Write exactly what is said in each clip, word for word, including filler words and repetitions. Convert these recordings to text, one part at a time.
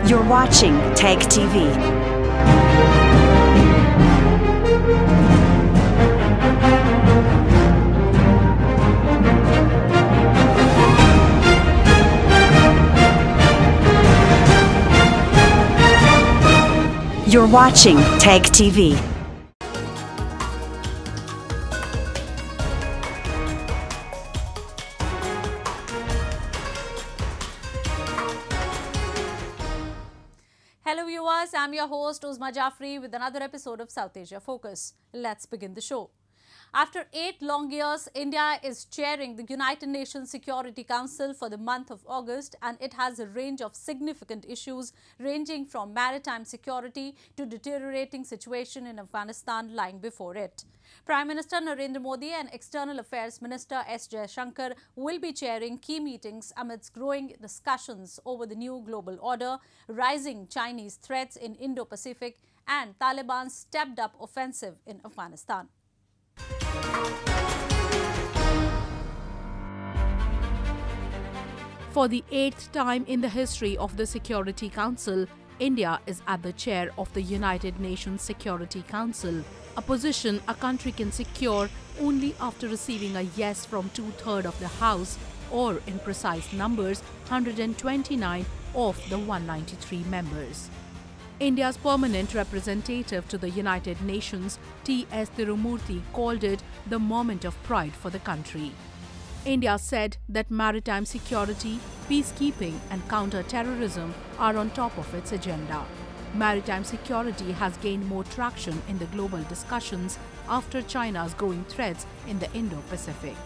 You're watching Tag T V. You're watching Tag T V. Hello viewers, I'm your host Uzma Jafri with another episode of South Asia Focus. Let's begin the show. After eight long years, India is chairing the United Nations Security Council for the month of August, and it has a range of significant issues ranging from maritime security to deteriorating situation in Afghanistan lying before it. Prime Minister Narendra Modi and External Affairs Minister S Jaishankar will be chairing key meetings amidst growing discussions over the new global order, rising Chinese threats in Indo-Pacific, and Taliban's stepped-up offensive in Afghanistan. For the eighth time in the history of the Security Council, India is at the chair of the United Nations Security Council, a position a country can secure only after receiving a yes from two-thirds of the House, or in precise numbers, one hundred twenty-nine of the one hundred ninety-three members. India's permanent representative to the United Nations, T S Tirumurthy, called it the moment of pride for the country. India said that maritime security, peacekeeping and counter-terrorism are on top of its agenda. Maritime security has gained more traction in the global discussions after China's growing threats in the Indo-Pacific.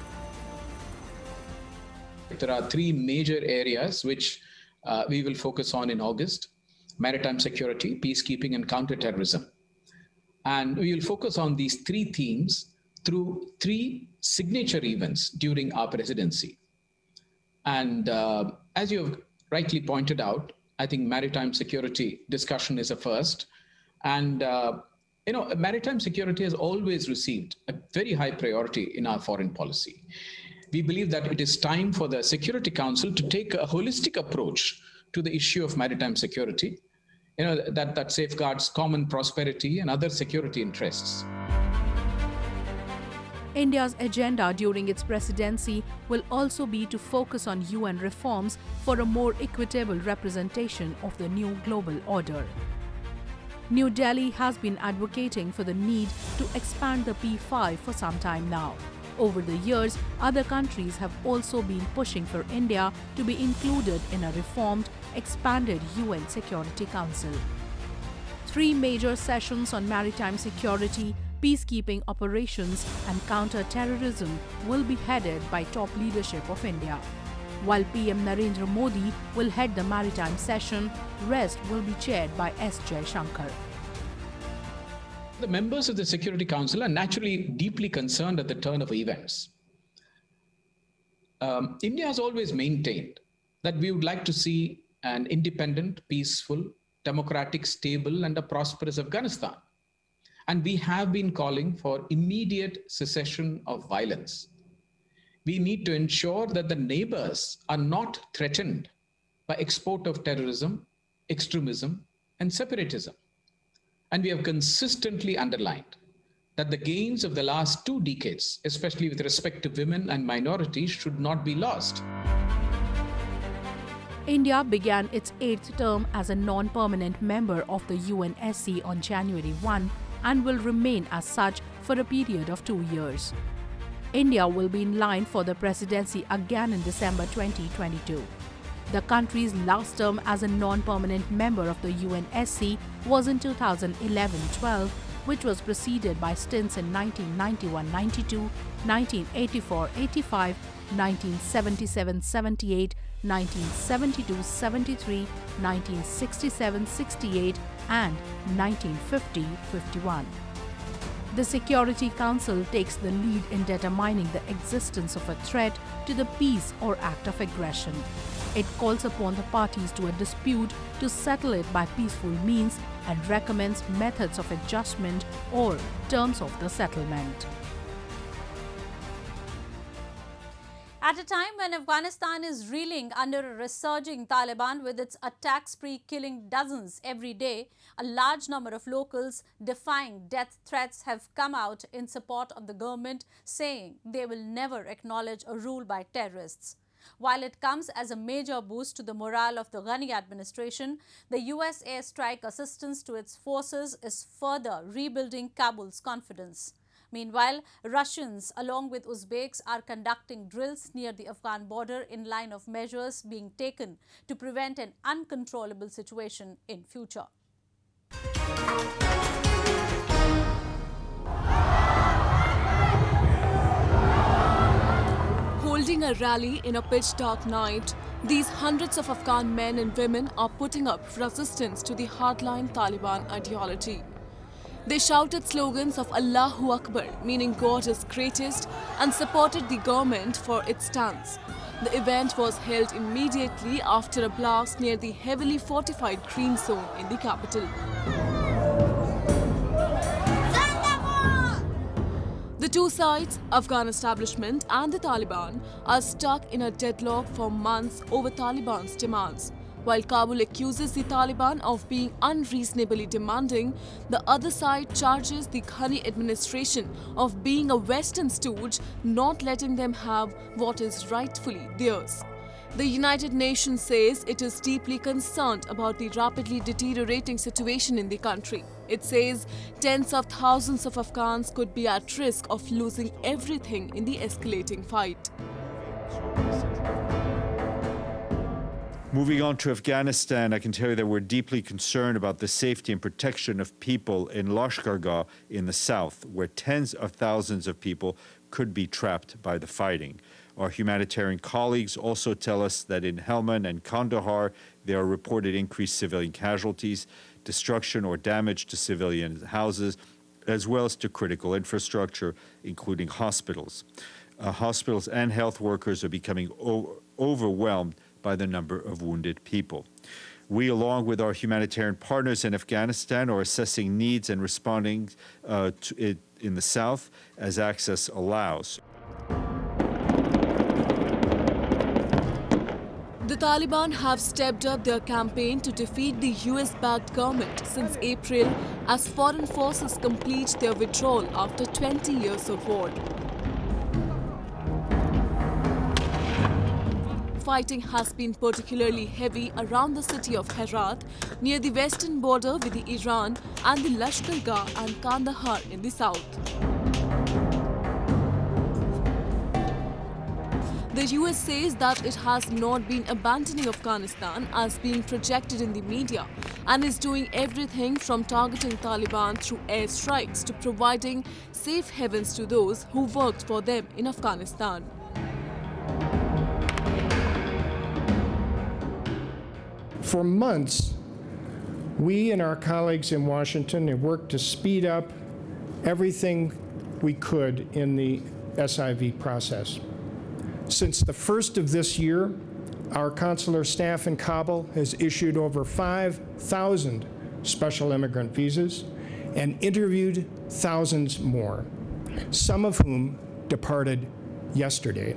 There are three major areas which uh, we will focus on in August: maritime security, peacekeeping and counter-terrorism. And we will focus on these three themes through three signature events during our presidency. And uh, as you have rightly pointed out, I think maritime security discussion is a first. And, uh, you know, maritime security has always received a very high priority in our foreign policy. We believe that it is time for the Security Council to take a holistic approach to the issue of maritime security, you know, that, that safeguards common prosperity and other security interests. India's agenda during its presidency will also be to focus on U N reforms for a more equitable representation of the new global order. New Delhi has been advocating for the need to expand the P five for some time now. Over the years, other countries have also been pushing for India to be included in a reformed, expanded U N Security Council. Three major sessions on maritime security, peacekeeping operations and counter-terrorism will be headed by top leadership of India. While P M Narendra Modi will head the maritime session, rest will be chaired by S Jaishankar. The members of the Security Council are naturally deeply concerned at the turn of events. Um, India has always maintained that we would like to see an independent, peaceful, democratic, stable and a prosperous Afghanistan. And we have been calling for immediate cessation of violence. We need to ensure that the neighbors are not threatened by export of terrorism, extremism, and separatism. And we have consistently underlined that the gains of the last two decades, especially with respect to women and minorities, should not be lost. India began its eighth term as a non-permanent member of the U N S C on January first and will remain as such for a period of two years. India will be in line for the presidency again in December twenty twenty-two. The country's last term as a non-permanent member of the U N S C was in two thousand eleven twelve, which was preceded by stints in nineteen ninety-one ninety-two, nineteen eighty-four eighty-five, nineteen seventy-seven seventy-eight, nineteen seventy-two seventy-three, nineteen sixty-seven sixty-eight and nineteen fifty fifty-one. The Security Council takes the lead in determining the existence of a threat to the peace or act of aggression. It calls upon the parties to a dispute to settle it by peaceful means and recommends methods of adjustment or terms of the settlement. At a time when Afghanistan is reeling under a resurging Taliban with its attack spree killing dozens every day, a large number of locals defying death threats have come out in support of the government, saying they will never acknowledge a rule by terrorists. While it comes as a major boost to the morale of the Ghani administration, the U S airstrike assistance to its forces is further rebuilding Kabul's confidence. Meanwhile, Russians along with Uzbeks are conducting drills near the Afghan border in line of measures being taken to prevent an uncontrollable situation in future. Holding a rally in a pitch-dark night, these hundreds of Afghan men and women are putting up resistance to the hardline Taliban ideology. They shouted slogans of Allahu Akbar, meaning God is greatest, and supported the government for its stance. The event was held immediately after a blast near the heavily fortified Green Zone in the capital. The two sides, Afghan establishment and the Taliban, are stuck in a deadlock for months over Taliban's demands. While Kabul accuses the Taliban of being unreasonably demanding, the other side charges the Ghani administration of being a Western stooge, not letting them have what is rightfully theirs. The United Nations says it is deeply concerned about the rapidly deteriorating situation in the country. It says tens of thousands of Afghans could be at risk of losing everything in the escalating fight. Moving on to Afghanistan, I can tell you that we're deeply concerned about the safety and protection of people in Lashkargah in the south, where tens of thousands of people could be trapped by the fighting. Our humanitarian colleagues also tell us that in Helmand and Kandahar, there are reported increased civilian casualties, destruction or damage to civilian houses, as well as to critical infrastructure, including hospitals. Uh, hospitals and health workers are becoming overwhelmed by the number of wounded people. We, along with our humanitarian partners in Afghanistan, are assessing needs and responding uh, to it in the south as access allows. The Taliban have stepped up their campaign to defeat the U S-backed government since April as foreign forces complete their withdrawal after twenty years of war. Fighting has been particularly heavy around the city of Herat, near the western border with the Iran, and the Lashkargah and Kandahar in the south. The U S says that it has not been abandoning Afghanistan as being projected in the media and is doing everything from targeting Taliban through airstrikes to providing safe havens to those who worked for them in Afghanistan. For months, we and our colleagues in Washington have worked to speed up everything we could in the S I V process. Since the first of this year, our consular staff in Kabul has issued over five thousand special immigrant visas and interviewed thousands more, some of whom departed yesterday.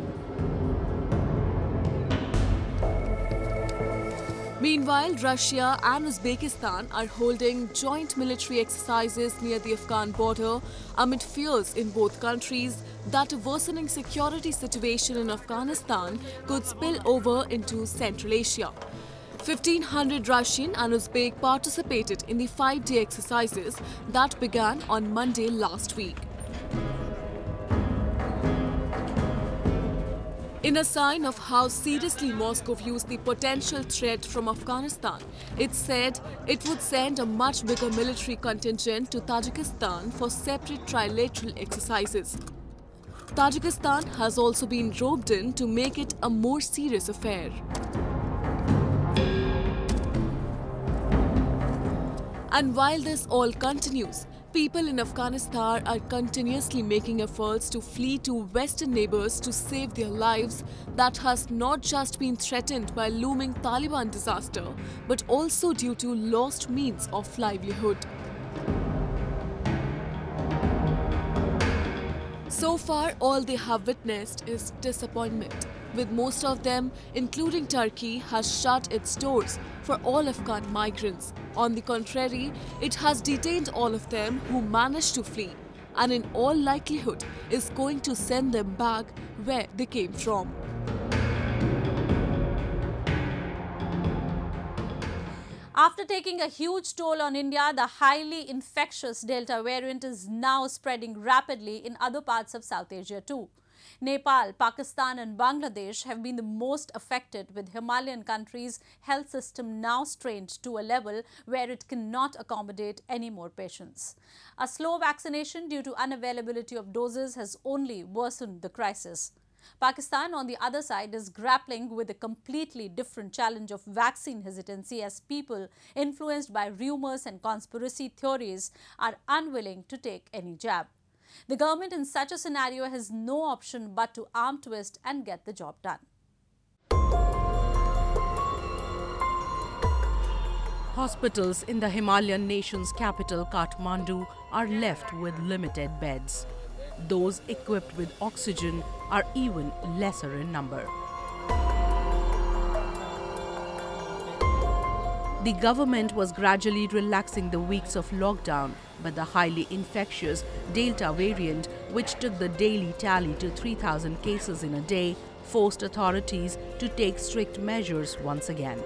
Meanwhile, Russia and Uzbekistan are holding joint military exercises near the Afghan border amid fears in both countries that a worsening security situation in Afghanistan could spill over into Central Asia. fifteen hundred Russian and Uzbek participated in the five-day exercises that began on Monday last week. In a sign of how seriously Moscow views the potential threat from Afghanistan, it said it would send a much bigger military contingent to Tajikistan for separate trilateral exercises. Tajikistan has also been roped in to make it a more serious affair. And while this all continues, people in Afghanistan are continuously making efforts to flee to Western neighbors to save their lives that has not just been threatened by looming Taliban disaster, but also due to lost means of livelihood. So far, all they have witnessed is disappointment, with most of them, including Turkey, has shut its doors for all Afghan migrants. On the contrary, it has detained all of them who managed to flee, and in all likelihood is going to send them back where they came from. After taking a huge toll on India, the highly infectious Delta variant is now spreading rapidly in other parts of South Asia too. Nepal, Pakistan and Bangladesh have been the most affected, with Himalayan countries' health system now strained to a level where it cannot accommodate any more patients. A slow vaccination due to unavailability of doses has only worsened the crisis. Pakistan, on the other side, is grappling with a completely different challenge of vaccine hesitancy, as people influenced by rumors and conspiracy theories are unwilling to take any jab. The government in such a scenario has no option but to arm twist and get the job done. Hospitals in the Himalayan nation's capital, Kathmandu, are left with limited beds. Those equipped with oxygen are even lesser in number. The government was gradually relaxing the weeks of lockdown, but the highly infectious Delta variant, which took the daily tally to three thousand cases in a day, forced authorities to take strict measures once again.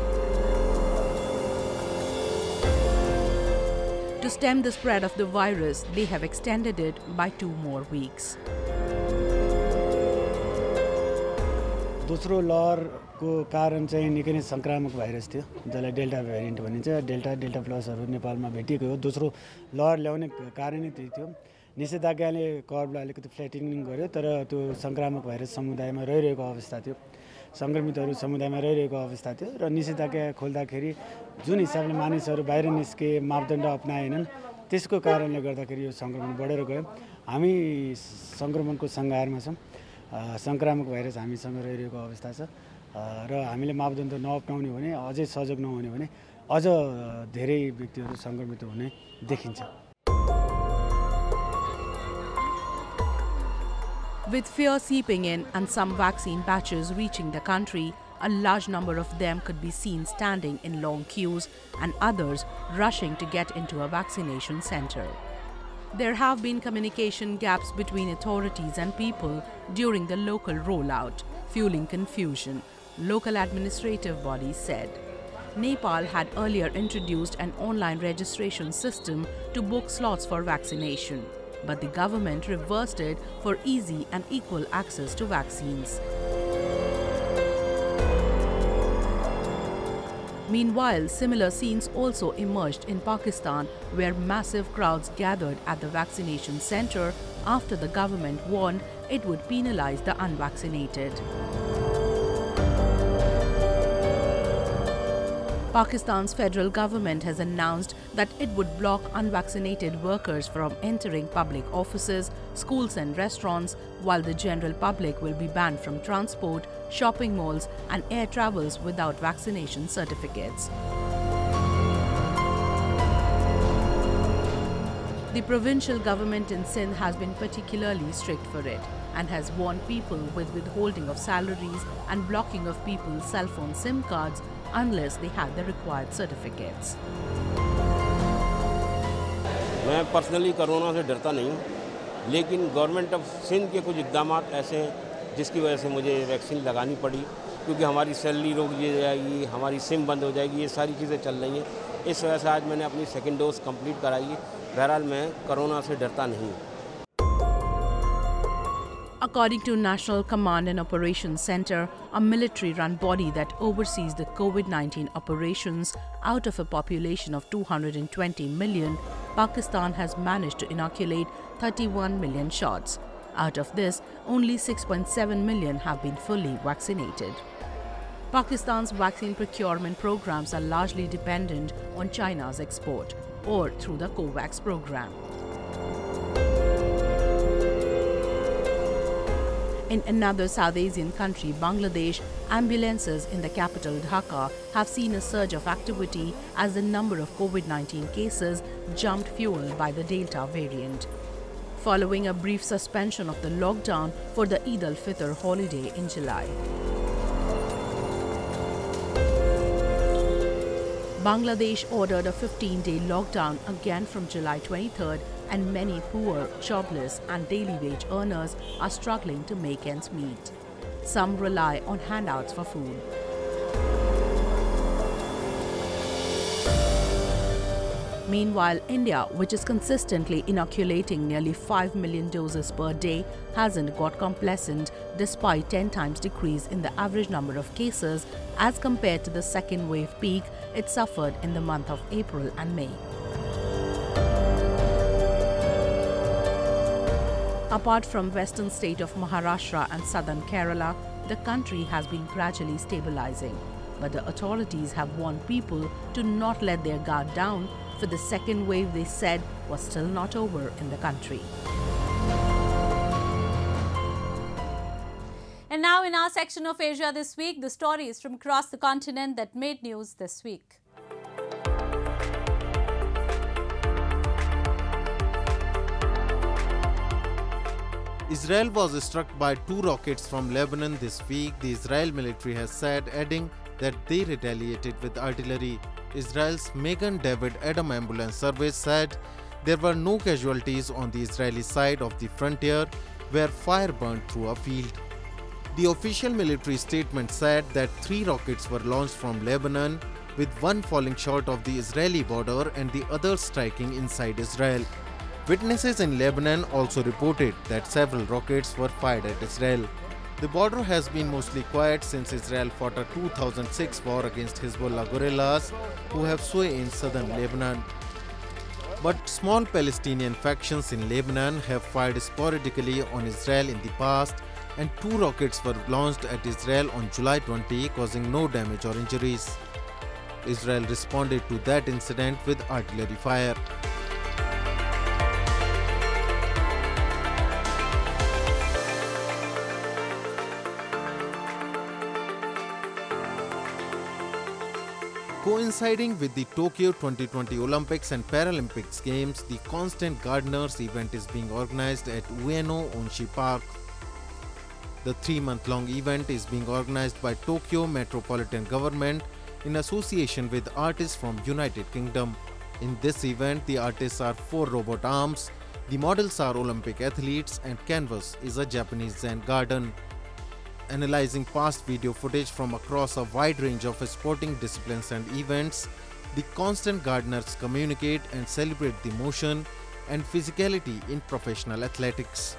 To stem the spread of the virus, they have extended it by two more weeks. दोस्रो लहरको कारण चाहिँ निकै नै संक्रामक virus थियो, जसलाई delta variant भनिन्छ। Delta delta प्लसहरू नेपालमा भेटिएको हो। दोस्रो लहर ल्याउने कारण नै त्यही थियो। निषेधाज्ञाले कर्भलाई अलिकति फ्ल्याटनिङ गर्यो, तर त्यो संक्रामक भाइरस समुदायमा रहिरहेको अवस्था थियो। संक्रमितहरू समुदायमा रहिरहेको अवस्था थियो र निषेधाज्ञा खोल्दाखेरि जुन हिसाबले मानिसहरू बाहिर निस्के, मापदण्ड अपनाएनन्, त्यसको कारणले गर्दाखेरि यो संक्रमण बढेर गयो। हामी संक्रमणको सङ्घारमा छौँ। संक्रामक भाइरस हामीसँग रहिरहेको अवस्था छ र हामीले मापदण्ड नअपनाउने भने, अझै सजग नहुने भने अझ धेरै व्यक्तिहरू संक्रमित हुने देखिन्छ। With fear seeping in and some vaccine batches reaching the country, a large number of them could be seen standing in long queues and others rushing to get into a vaccination center. There have been communication gaps between authorities and people during the local rollout, fueling confusion, local administrative bodies said. Nepal had earlier introduced an online registration system to book slots for vaccination, but the government reversed it for easy and equal access to vaccines. Meanwhile, similar scenes also emerged in Pakistan, where massive crowds gathered at the vaccination center after the government warned it would penalize the unvaccinated. Pakistan's federal government has announced that it would block unvaccinated workers from entering public offices, schools and restaurants, while the general public will be banned from transport, shopping malls and air travels without vaccination certificates. The provincial government in Sindh has been particularly strict for it and has warned people with withholding of salaries and blocking of people's cell phone SIM cards unless they had the required certificates. मैं personally corona से डरता नहीं, लेकिन government of Sindh के कुछ इक़दामात ऐसे जिसकी वजह से मुझे वैक्सीन लगानी पड़ी, क्योंकि हमारी सैलरी रोक दी जाएगी, हमारी सिम बंद हो जाएगी, ये सारी चीज़ें चल रही हैं। इस वजह से आज मैंने अपनी सेकेंड डोज कंप्लीट कराई है। बहरहाल मैं कोरोना से डरता नहीं। According to National Command and Operations Center, a military-run body that oversees the COVID nineteen operations, out of a population of two hundred twenty million, Pakistan has managed to inoculate thirty-one million shots. Out of this, only six point seven million have been fully vaccinated. Pakistan's vaccine procurement programs are largely dependent on China's export or through the COVAX program. In another South Asian country, Bangladesh, ambulances in the capital Dhaka have seen a surge of activity as the number of COVID nineteen cases jumped, fueled by the Delta variant. following a brief suspension of the lockdown for the Eid al-Fitr holiday in July. Bangladesh ordered a fifteen-day lockdown again from July twenty-third, and many poor, jobless and daily wage earners are struggling to make ends meet. Some rely on handouts for food. Meanwhile, India, which is consistently inoculating nearly five million doses per day, hasn't got complacent despite ten times decrease in the average number of cases as compared to the second wave peak it suffered in the month of April and May. Apart from western state of Maharashtra and southern Kerala, the country has been gradually stabilizing. But the authorities have warned people to not let their guard down, for the second wave, they said, was still not over in the country. And now in our section of Asia This Week, the stories from across the continent that made news this week. Israel was struck by two rockets from Lebanon this week, the Israel military has said, adding that they retaliated with artillery. Israel's Magen David Adom Ambulance Service said there were no casualties on the Israeli side of the frontier where fire burned through a field. The official military statement said that three rockets were launched from Lebanon, with one falling short of the Israeli border and the other striking inside Israel. Witnesses in Lebanon also reported that several rockets were fired at Israel. The border has been mostly quiet since Israel fought a two thousand six war against Hezbollah guerrillas who have sway in southern Lebanon. But small Palestinian factions in Lebanon have fired sporadically on Israel in the past, and two rockets were launched at Israel on July twentieth, causing no damage or injuries. Israel responded to that incident with artillery fire. Coinciding with the Tokyo twenty twenty Olympics and Paralympics Games, the Constant Gardeners event is being organized at Ueno Onshi Park. The three-month-long event is being organized by Tokyo Metropolitan Government in association with artists from United Kingdom. In this event, the artists are four robot arms, the models are Olympic athletes, and canvas is a Japanese Zen garden. Analyzing past video footage from across a wide range of sporting disciplines and events, the Constant Gardeners communicate and celebrate the motion and physicality in professional athletics.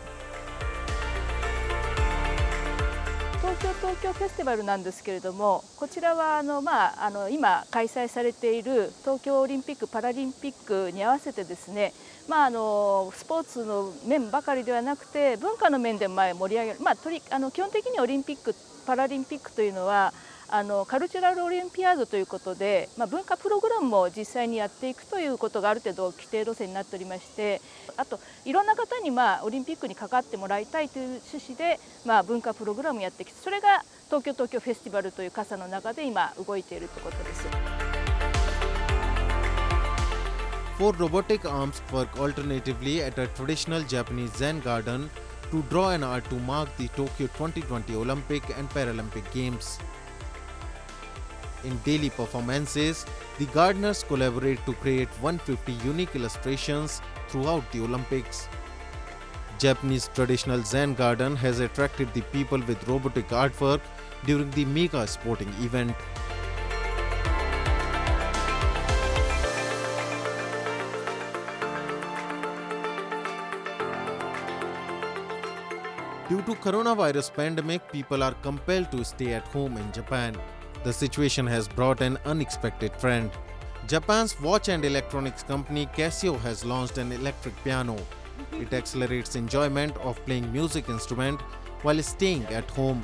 東京東京フェスティバルなんですけれども、こちらはあの、まあ、あの今開催されている東京オリンピック・パラリンピックに合わせてですね、まあ、あのスポーツの面ばかりではなくて文化の面で前盛り上げる、まあ、とりあの基本的にオリンピック・パラリンピックというのはあのカルチュラルオリンピアードということで、まあ、文化プログラムも実際にやっていくということがある程度規定路線になっておりまして、あといろんな方に、まあ、オリンピックに関わってもらいたいという趣旨で、まあ、文化プログラムをやってきて、それが東京東京フェスティバルという傘の中で今動いているということです。 Four robotic arms work alternatively at a traditional Japanese Zen garden to draw an art to mark the Tokyo twenty twenty Olympic and Paralympic Games. In daily performances, the gardeners collaborate to create one hundred fifty unique illustrations throughout the Olympics. Japanese traditional Zen garden has attracted the people with robotic artwork during the mega sporting event. Due to coronavirus pandemic, people are compelled to stay at home in Japan. The situation has brought an unexpected trend. Japan's watch and electronics company Casio has launched an electric piano. It accelerates enjoyment of playing music instrument while staying at home.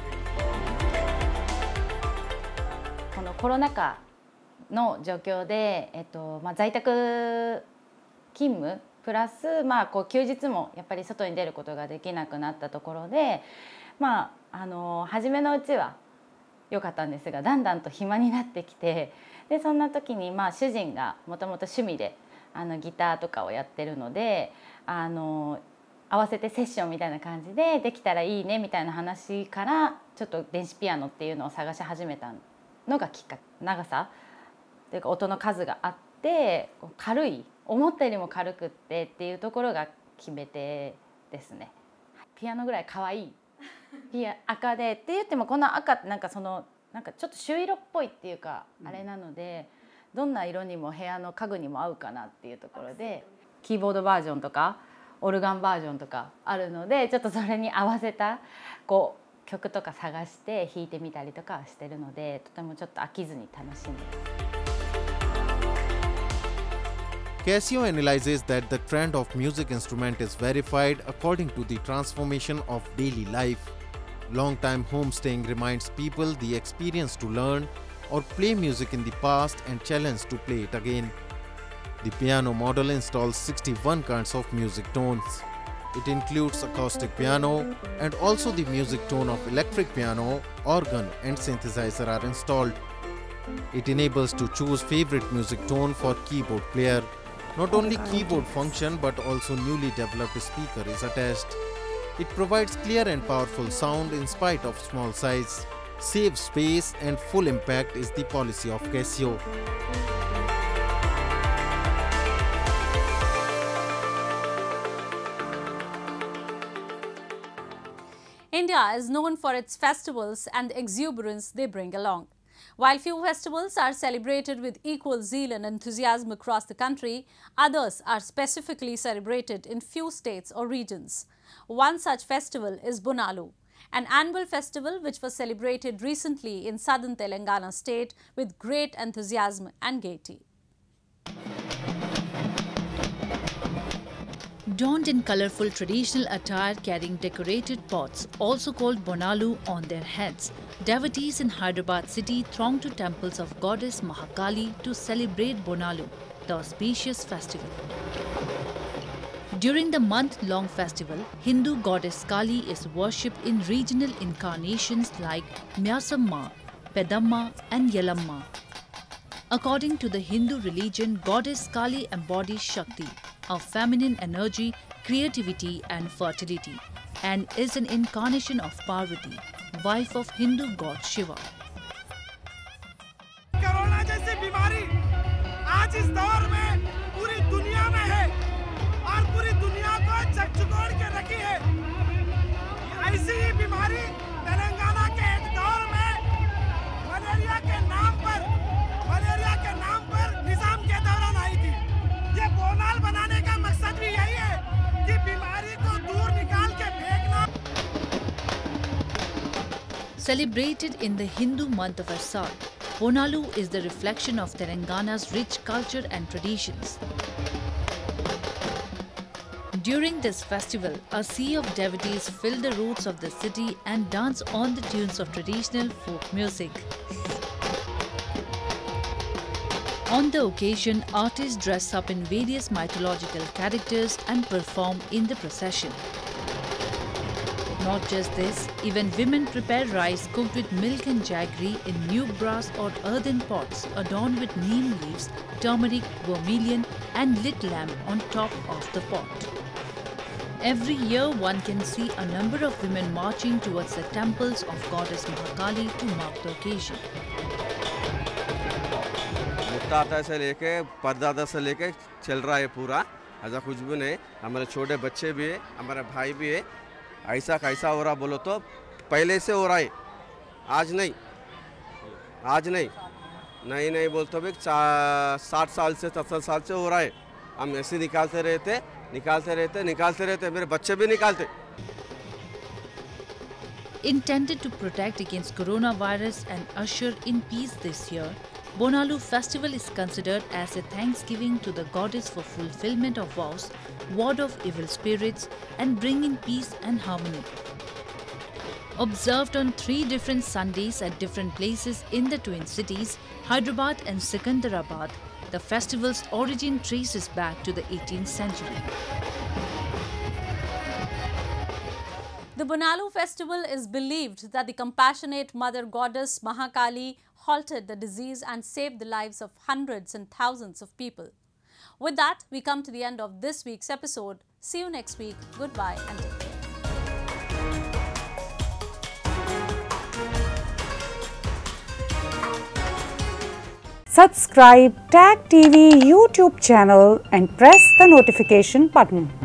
このコロナ禍の状況で、えっとまあ、在宅勤務プラス、まあ、こう休日もやっぱり外に出ることができなくなったところで、まあ、あの初めのうちは良かったんですが、だんだんと暇になってきて、でそんな時に、まあ、主人がもともと趣味であのギターとかをやってるので、あの合わせてセッションみたいな感じでできたらいいねみたいな話からちょっと電子ピアノっていうのを探し始めたのがきっかけ。長さっていうか音の数があって軽い思ったよりも軽くってっていうところが決め手ですね。ピアノぐらい可愛いピア赤でって言ってもこの赤ってなんかそのなんかちょっと朱色っぽいっていうかあれなのでどんな色にも部屋の家具にも合うかなっていうところでキーボードバージョンとかオルガンバージョンとかあるのでちょっとそれに合わせたこう曲とか探して弾いてみたりとかしてるのでとてもちょっと飽きずに楽しんでます。 Casio analyzes that the trend of music instrument is verified according to the transformation of daily life. Long-time homestaying reminds people the experience to learn or play music in the past and challenge to play it again. The piano model installs sixty-one kinds of music tones. It includes acoustic piano and also the music tone of electric piano, organ and synthesizer are installed. It enables to choose favorite music tone for keyboard player. Not only keyboard function but also newly developed speaker is attached. It provides clear and powerful sound in spite of small size. Save space and full impact is the policy of Casio. India is known for its festivals and the exuberance they bring along. While few festivals are celebrated with equal zeal and enthusiasm across the country, others are specifically celebrated in few states or regions. One such festival is Bonalu, an annual festival which was celebrated recently in southern Telangana state with great enthusiasm and gaiety. Donned in colourful traditional attire carrying decorated pots, also called Bonalu, on their heads, devotees in Hyderabad city throng to temples of goddess Mahakali to celebrate Bonalu, the auspicious festival. During the month-long festival, Hindu goddess Kali is worshipped in regional incarnations like Myasamma, Pedamma and Yelamma. According to the Hindu religion, goddess Kali embodies Shakti, of feminine energy, creativity and fertility, and is an incarnation of Parvati, wife of Hindu god Shiva. Corona जैसी बीमारी आज इस दौर में पूरी दुनिया में है और पूरी दुनिया को झकझोर के रखी है। ऐसी ही बीमारी तेलंगाना के एक दौर में मलेरिया के नाम पर मलेरिया के नाम पर निजाम के दौरान आई थी। ये बोनाल बनाने का मकसद भी यही है कि बीमारी को दूर निकाल के फेंकना। Celebrated in the Hindu month of Asad, Bonalu is the reflection of Telangana's rich culture and traditions. During this festival, a sea of devotees fill the roads of the city and dance on the tunes of traditional folk music. On the occasion, artists dress up in various mythological characters and perform in the procession. Not just this, even women prepare rice cooked with milk and jaggery in new brass or earthen pots adorned with neem leaves, turmeric, vermilion and lit lamp on top of the pot. Every year one can see a number of women marching towards the temples of goddess Mahakali to mark the occasion. दादा से लेके परदादा से लेके चल रहा है पूरा, ऐसा कुछ भी नहीं। हमारे छोटे बच्चे भी है, हमारे भाई भी है। ऐसा कैसा हो रहा बोलो तो पहले से हो रहा है, आज नहीं, आज नहीं, नहीं नहीं बोलते भी साठ साल से सत्तर साल से हो रहा है। हम ऐसे निकालते रहते निकालते रहते निकालते रहते मेरे बच्चे भी निकालते। Intended to protect against coronavirus and usher in peace this year, Bonalu festival is considered as a thanksgiving to the goddess for fulfillment of vows, ward off evil spirits and bring in peace and harmony. Observed on three different Sundays at different places in the twin cities, Hyderabad and Secunderabad, the festival's origin traces back to the eighteenth century. The Bonalu festival is believed that the compassionate mother goddess Mahakali halted the disease and saved the lives of hundreds and thousands of people. With that, we come to the end of this week's episode. See you next week. Goodbye and take care. Subscribe Tag T V YouTube channel and press the notification button.